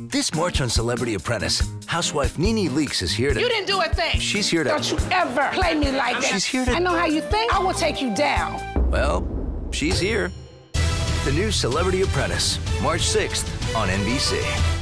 This March on Celebrity Apprentice, housewife Nene Leakes is here to... You didn't do a thing. She's here to... Don't you ever play me like that. She's here to... I know how you think. I will take you down. Well, she's here. The new Celebrity Apprentice, March 6th on NBC.